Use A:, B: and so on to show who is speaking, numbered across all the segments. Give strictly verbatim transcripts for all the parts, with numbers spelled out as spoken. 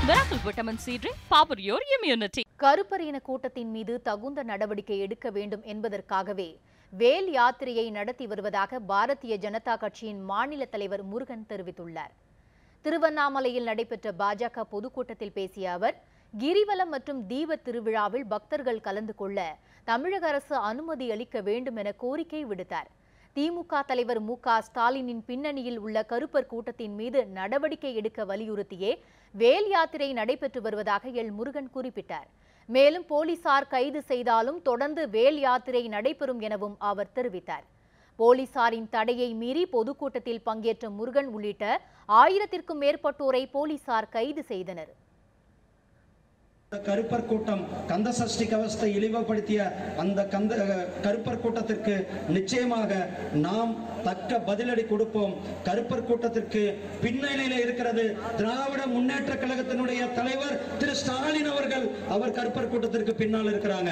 A: Miracle Vitamin C Drink, power your immunity.
B: கருப்பர் இன கூட்டத்தின் மீது தகுந்த நடவடிக்கை எடுக்க வேண்டும் என்பதற்காகவே வேல் யாத்திரையை நடத்தி வருவதாக பாரதிய ஜனதா கட்சியின் மாநில தலைவர் முருகன் தெரிவித்துள்ளார். திருவண்ணாமலையில் நடைபெற்ற பாஜக பொதுக்கூட்டத்தில் பேசிய அவர், கிரிவலம் மற்றும் தீப திருவிழாவில் பக்தர்கள் கலந்து கொள்ள தமிழக அரசு அனுமதி அளிக்க வேண்டும் என கோரிக்கை விடுத்தார். திமுக தலைவர் மு க ஸ்டாலினின் பின்னணியில் உள்ள கருப்பர் கூட்டத்தின் மீது நடவடிக்கை எடுக்க வலியுறுத்தியே வேல் யாத்திரை நடைபெற்று வருவதாக எல் முருகன் குறிப்பிட்டார். மேலும் போலீசார் கைது செய்தாலும் தொடர்ந்து வேல் யாத்திரை நடைபெறும் எனவும் அவர் தெரிவித்தார். போலீசாரின் தடையை மீறி பொதுக்கூட்டத்தில் பங்கேற்ற முருகன் உள்ளிட்ட ஆயிரத்திற்கும் மேற்பட்டோரை போலீசார் கைது செய்தனர்.
C: கருப்பர் கூட்டம் கந்த சஷ்டி கவசத்தை இழிவுபடுத்திய அந்த கந்த கருப்பர் கூட்டத்திற்கு நிச்சயமாக நாம் தக்க பதிலடி கொடுப்போம். கருப்பர் கூட்டத்திற்கு பின்னணியில் இருக்கிறது திராவிட முன்னேற்ற கழகத்தினுடைய தலைவர் திரு ஸ்டாலின் அவர்கள். அவர் கருப்பர் கூட்டத்திற்கு பின்னால் இருக்கிறாங்க.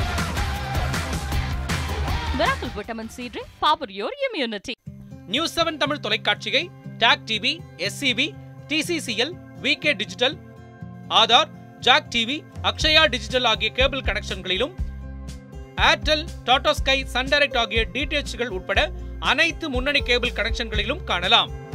A: Miracle Vitamin C Drink, power your immunity.
D: News seven Tamil தொலைக்காட்சியை tak TV, S C V, T C C L, V K digital, Aadhaar, jack TV, Akshaya digital ஆகிய கேபிள் கனெக்ஷன்களிலும், Airtel, Tata sky, Sun direct ஆகிய டிடிஎச்கள் உட்பட அனைத்து முன்னணி கேபிள் கனெக்ஷன்களிலும் காணலாம்.